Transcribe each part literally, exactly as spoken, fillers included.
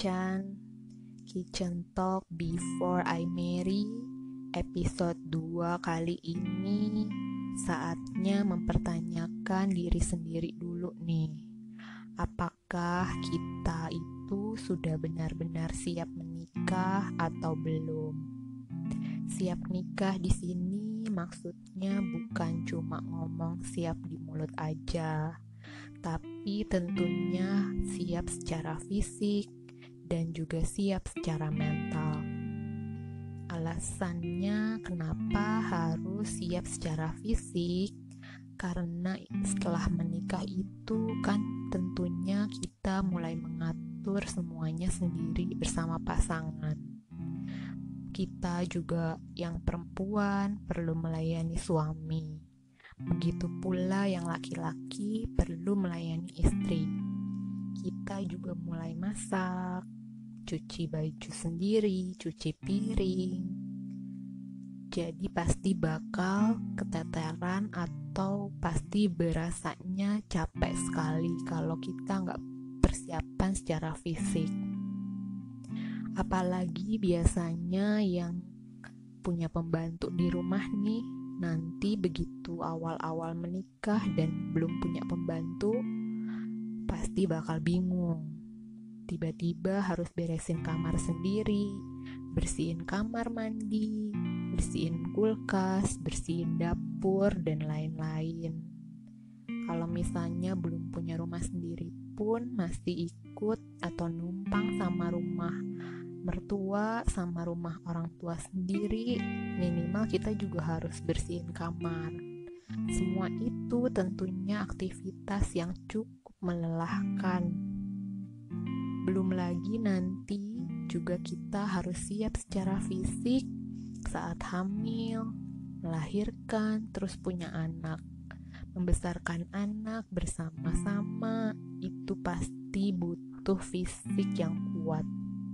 Chan, Kitchen Talk Before I Marry, episode dua kali ini saatnya mempertanyakan diri sendiri dulu nih. Apakah kita itu sudah benar-benar siap menikah atau belum? Siap nikah di sini maksudnya bukan cuma ngomong siap di mulut aja, tapi tentunya siap secara fisik dan juga siap secara mental. Alasannya kenapa harus siap secara fisik? Karena setelah menikah itu kan tentunya kita mulai mengatur semuanya sendiri bersama pasangan. Kita juga yang perempuan perlu melayani suami. Begitu pula yang laki-laki perlu melayani istri. Kita juga mulai masak, cuci baju sendiri, cuci piring. Jadi pasti bakal keteteran atau pasti berasanya capek sekali kalau kita nggak persiapan secara fisik. Apalagi biasanya yang punya pembantu di rumah nih, nanti begitu awal-awal menikah dan belum punya pembantu, pasti bakal bingung. Tiba-tiba harus beresin kamar sendiri, bersihin kamar mandi, bersihin kulkas, bersihin dapur, dan lain-lain. Kalau misalnya belum punya rumah sendiri pun masih ikut atau numpang sama rumah mertua sama rumah orang tua sendiri, minimal kita juga harus bersihin kamar. Semua itu tentunya aktivitas yang cukup melelahkan. Belum lagi nanti juga kita harus siap secara fisik saat hamil, melahirkan, terus punya anak. Membesarkan anak bersama-sama itu pasti butuh fisik yang kuat.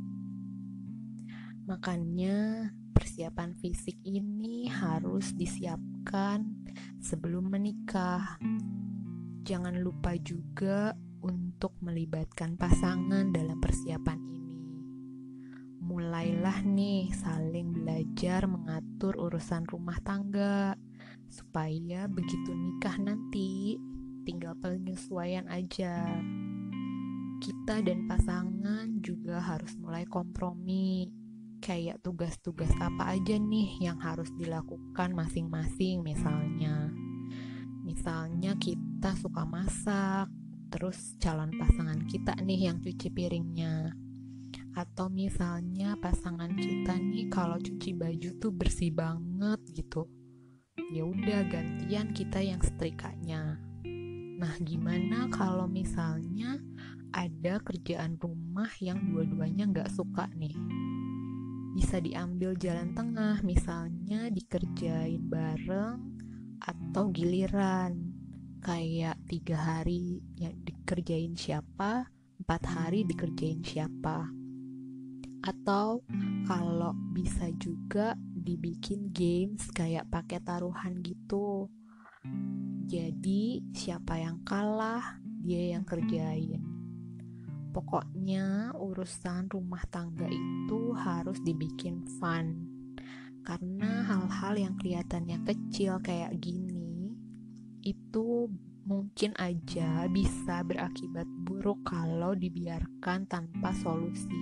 Makanya persiapan fisik ini harus disiapkan sebelum menikah. Jangan lupa juga untuk melibatkan pasangan dalam persiapan ini. Mulailah nih saling belajar mengatur urusan rumah tangga, supaya begitu nikah nanti tinggal penyesuaian aja. Kita dan pasangan juga harus mulai kompromi. Kayak tugas-tugas apa aja nih yang harus dilakukan masing-masing. Misalnya Misalnya kita suka masak, terus calon pasangan kita nih yang cuci piringnya. Atau misalnya pasangan kita nih kalau cuci baju tuh bersih banget gitu, ya udah gantian kita yang setrikanya. Nah, gimana kalau misalnya ada kerjaan rumah yang dua-duanya gak suka nih? Bisa diambil jalan tengah, misalnya dikerjain bareng atau giliran. Kayak tiga hari yang dikerjain siapa, empat hari dikerjain siapa. Atau kalau bisa juga dibikin games kayak pakai taruhan gitu. Jadi siapa yang kalah, dia yang kerjain. Pokoknya urusan rumah tangga itu harus dibikin fun. Karena hal-hal yang kelihatannya kecil kayak gini, itu mungkin aja bisa berakibat buruk kalau dibiarkan tanpa solusi.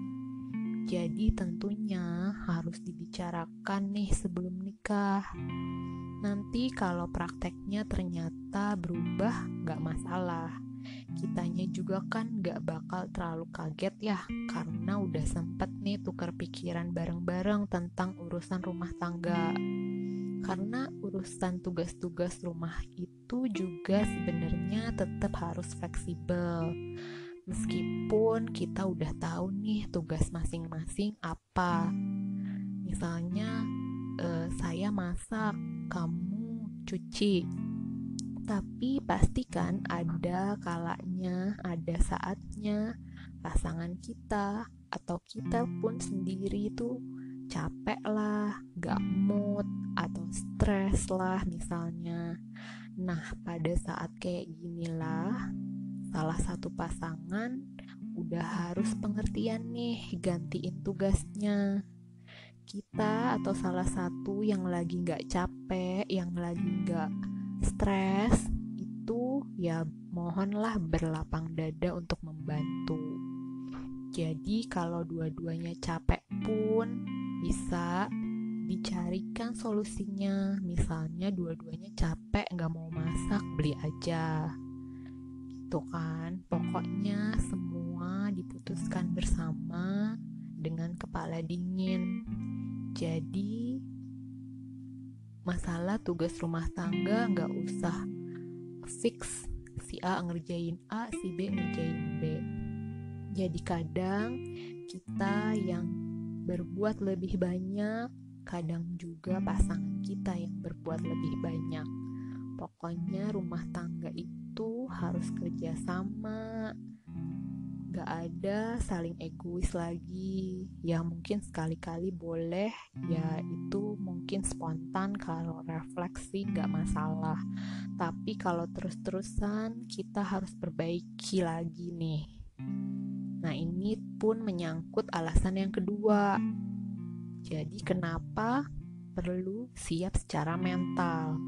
Jadi tentunya harus dibicarakan nih sebelum nikah. Nanti kalau prakteknya ternyata berubah, gak masalah. Kitanya juga kan gak bakal terlalu kaget ya, karena udah sempet nih tukar pikiran bareng-bareng tentang urusan rumah tangga. Karena urusan tugas-tugas rumah itu juga sebenarnya tetap harus fleksibel. Meskipun kita udah tahu nih tugas masing-masing apa. Misalnya eh, saya masak, kamu cuci. Tapi pastikan ada kalanya, ada saatnya pasangan kita atau kita pun sendiri tuh capek lah, gak mood atau stres lah misalnya. Nah, pada saat kayak ginilah salah satu pasangan udah harus pengertian nih, gantiin tugasnya. Kita atau salah satu yang lagi gak capek, yang lagi gak stres, itu ya mohonlah berlapang dada untuk membantu. Jadi kalau dua-duanya capek pun bisa dicarikan solusinya. Misalnya dua-duanya capek gak mau masak, beli aja gitu kan. Pokoknya semua diputuskan bersama dengan kepala dingin. Jadi masalah tugas rumah tangga gak usah fix si A ngerjain A, si B ngerjain B. Jadi kadang kita yang berbuat lebih banyak, kadang juga pasangan kita yang berbuat lebih banyak. Pokoknya rumah tangga itu harus kerjasama, gak ada saling egois lagi. Ya mungkin sekali-kali boleh, ya itu mungkin spontan, kalau refleksi gak masalah. Tapi kalau terus-terusan kita harus perbaiki lagi nih. Nah ini pun menyangkut alasan yang kedua. Jadi kenapa perlu siap secara mental?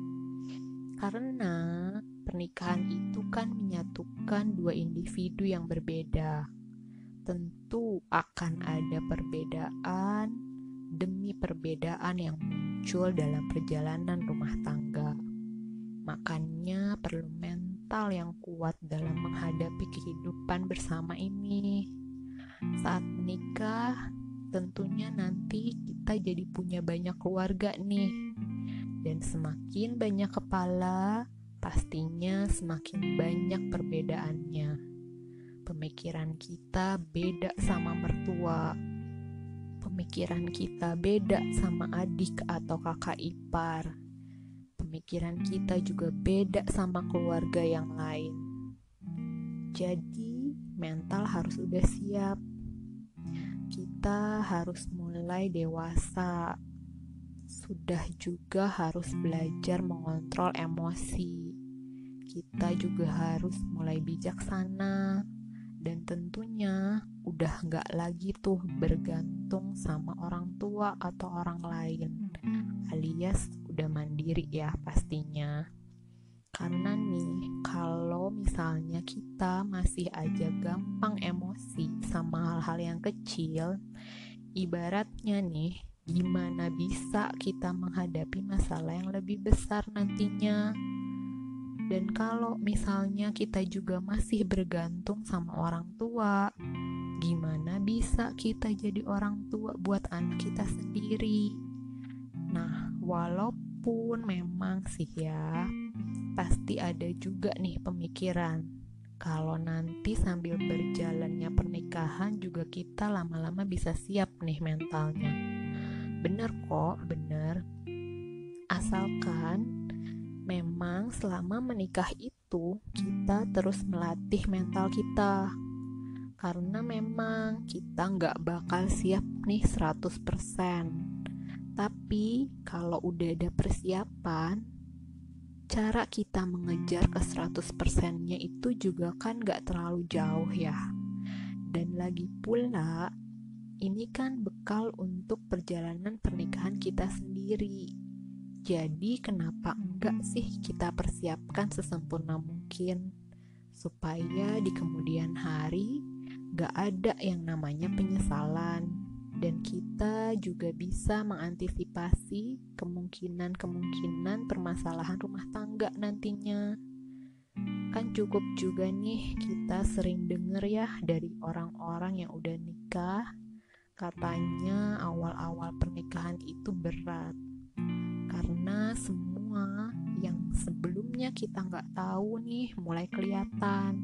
Karena pernikahan itu kan menyatukan dua individu yang berbeda. Tentu akan ada perbedaan demi perbedaan yang muncul dalam perjalanan rumah tangga. Makanya perlu mental yang kuat dalam menghadapi kehidupan bersama ini. Saat menikah, tentunya nanti kita jadi punya banyak keluarga nih. Dan semakin banyak kepala, pastinya semakin banyak perbedaannya. Pemikiran kita beda sama mertua. Pemikiran kita beda sama adik atau kakak ipar. Pemikiran kita juga beda sama keluarga yang lain. Jadi, mental harus udah siap. Kita harus mulai dewasa. Sudah juga harus belajar mengontrol emosi. Kita juga harus mulai bijaksana. Dan tentunya udah gak lagi tuh bergantung sama orang tua atau orang lain, alias udah mandiri ya pastinya. Karena nih, kalau misalnya kita masih aja gampang emosi sama hal-hal yang kecil, ibaratnya nih, gimana bisa kita menghadapi masalah yang lebih besar nantinya? Dan kalau misalnya kita juga masih bergantung sama orang tua, gimana bisa kita jadi orang tua buat anak kita sendiri? Nah, walaupun memang sih ya, pasti ada juga nih pemikiran kalau nanti sambil berjalannya pernikahan juga kita lama-lama bisa siap nih mentalnya. Bener kok, bener. Asalkan memang selama menikah itu kita terus melatih mental kita. Karena memang kita gak bakal siap nih seratus persen. Tapi kalau udah ada persiapan, cara kita mengejar ke seratus persennya itu juga kan gak terlalu jauh ya. Dan lagi pula, ini kan bekal untuk perjalanan pernikahan kita sendiri. Jadi kenapa enggak sih kita persiapkan sesempurna mungkin, supaya di kemudian hari gak ada yang namanya penyesalan. Dan kita juga bisa mengantisipasi kemungkinan-kemungkinan permasalahan rumah tangga nantinya. Kan cukup juga nih kita sering denger ya dari orang-orang yang udah nikah, katanya awal-awal pernikahan itu berat. Karena semua yang sebelumnya kita gak tahu nih mulai kelihatan.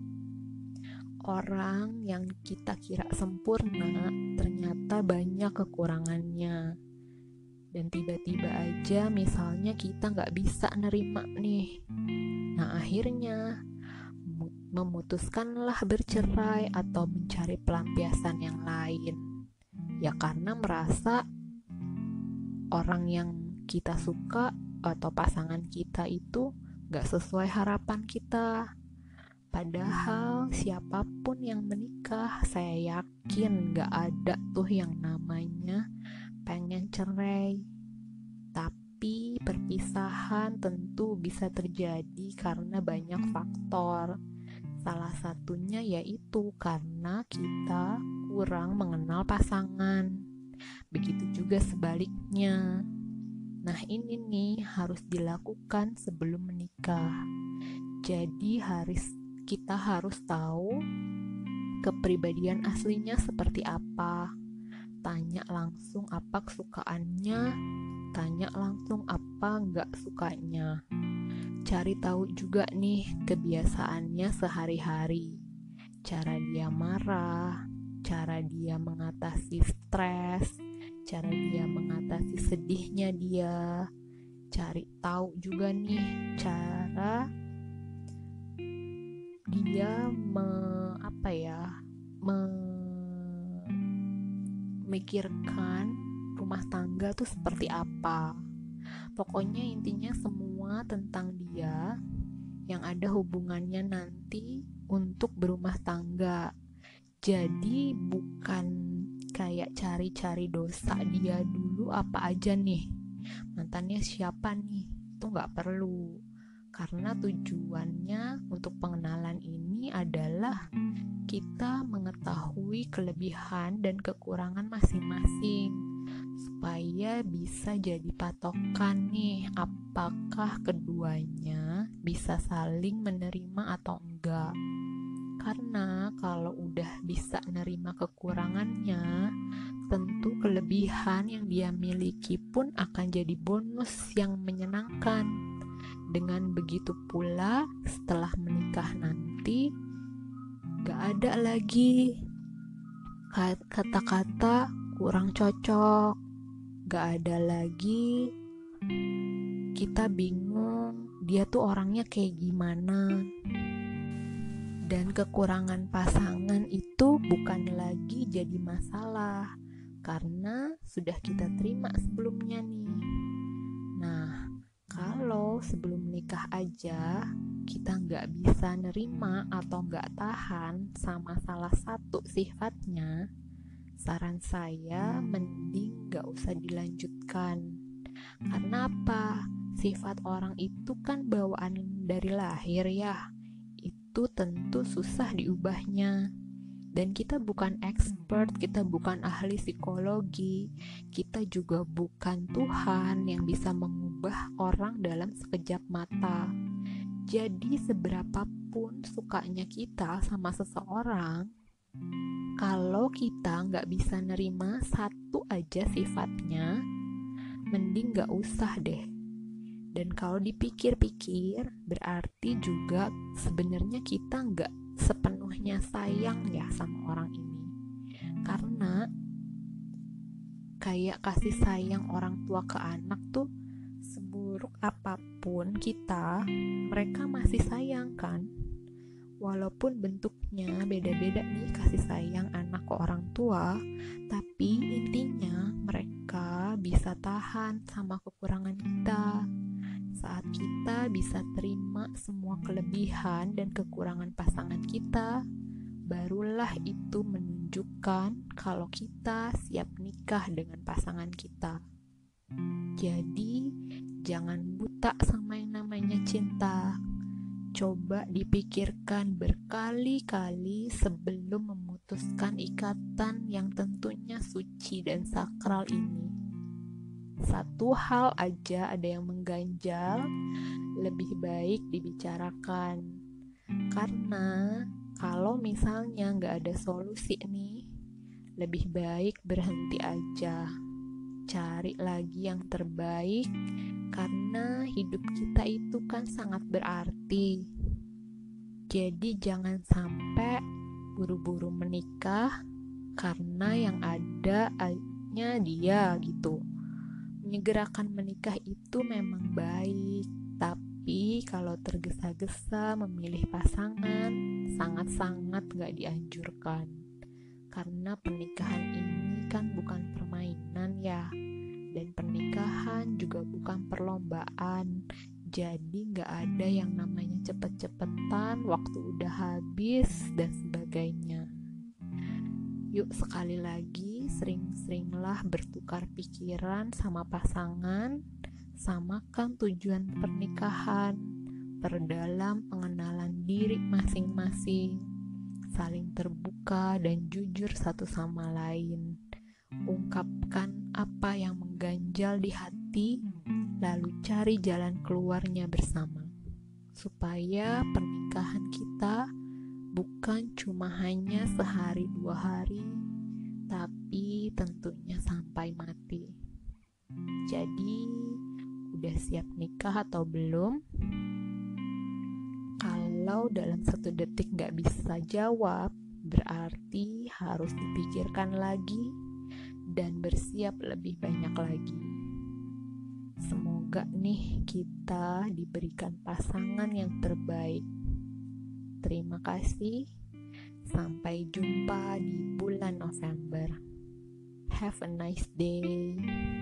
Orang yang kita kira sempurna ternyata banyak kekurangannya. Dan tiba-tiba aja misalnya kita gak bisa nerima nih. Nah akhirnya memutuskanlah bercerai atau mencari pelampiasan yang lain. Ya karena merasa orang yang kita suka atau pasangan kita itu gak sesuai harapan kita. Padahal siapapun yang menikah, saya yakin gak ada tuh yang namanya pengen cerai. Tapi perpisahan tentu bisa terjadi karena banyak faktor. Salah satunya yaitu karena kita kurang mengenal pasangan. Begitu juga sebaliknya. Nah, ini nih harus dilakukan sebelum menikah. Jadi harus kita harus tahu kepribadian aslinya seperti apa. Tanya langsung apa kesukaannya, tanya langsung apa nggak sukanya. Cari tahu juga nih kebiasaannya sehari-hari. Cara dia marah, cara dia mengatasi stres, cara dia mengatasi sedihnya dia. Cari tahu juga nih cara dia me, apa ya memikirkan rumah tangga tuh seperti apa. Pokoknya intinya semua tentang dia yang ada hubungannya nanti untuk berumah tangga. Jadi bukan kayak cari-cari dosa dia dulu apa aja nih, mantannya siapa nih, itu gak perlu. Karena tujuannya untuk pengenalan ini adalah kita mengetahui kelebihan dan kekurangan masing-masing, supaya bisa jadi patokan nih apakah keduanya bisa saling menerima atau enggak. Karena kalau udah bisa nerima kekurangannya, tentu kelebihan yang dia miliki pun akan jadi bonus yang menyenangkan. Dengan begitu pula setelah menikah nanti gak ada lagi kata-kata kurang cocok, gak ada lagi kita bingung dia tuh orangnya kayak gimana. Dan kekurangan pasangan itu bukan lagi jadi masalah karena sudah kita terima sebelumnya nih. Nah, kalau sebelum menikah aja kita nggak bisa nerima atau nggak tahan sama salah satu sifatnya, saran saya mending nggak usah dilanjutkan. Karena apa? Sifat orang itu kan bawaan dari lahir ya. Itu tentu susah diubahnya. Dan kita bukan expert, kita bukan ahli psikologi, kita juga bukan Tuhan yang bisa mengubah orang dalam sekejap mata. Jadi seberapapun sukanya kita sama seseorang, kalau kita nggak bisa nerima satu aja sifatnya, mending nggak usah deh. Dan kalau dipikir-pikir, berarti juga sebenarnya kita nggak sepenuhnya sayang ya sama orang ini. Karena kayak kasih sayang orang tua ke anak tuh, seburuk apapun kita, mereka masih sayang kan. Walaupun bentuknya beda-beda nih kasih sayang anak ke orang tua, tapi intinya mereka bisa tahan sama kekurangan kita. Saat kita bisa terima semua kelebihan dan kekurangan pasangan kita, barulah itu menunjukkan kalau kita siap nikah dengan pasangan kita. Jadi, jangan buta sama yang namanya cinta. Coba dipikirkan berkali-kali sebelum memutuskan ikatan yang tentunya suci dan sakral ini. Satu hal aja ada yang mengganjal, lebih baik dibicarakan. Karena kalau misalnya gak ada solusi nih, lebih baik berhenti aja. Cari lagi yang terbaik, karena hidup kita itu kan sangat berarti. Jadi jangan sampai buru-buru menikah karena yang ada hanya dia gitu. Menyegerakan menikah itu memang baik, tapi kalau tergesa-gesa memilih pasangan sangat-sangat gak dianjurkan. Karena pernikahan ini kan bukan permainan ya, dan pernikahan juga bukan perlombaan. Jadi gak ada yang namanya cepet-cepetan, waktu udah habis, dan sebagainya. Yuk sekali lagi, sering-seringlah bertukar pikiran sama pasangan, samakan tujuan pernikahan, perdalam pengenalan diri masing-masing, saling terbuka dan jujur satu sama lain. Ungkapkan apa yang mengganjal di hati, lalu cari jalan keluarnya bersama, supaya pernikahan kita bukan cuma hanya sehari dua hari, tapi tentunya sampai mati. Jadi, udah siap nikah atau belum? Kalau dalam satu detik gak bisa jawab, berarti harus dipikirkan lagi dan bersiap lebih banyak lagi. Semoga nih kita diberikan pasangan yang terbaik. Terima kasih. Sampai jumpa di bulan November. Have a nice day.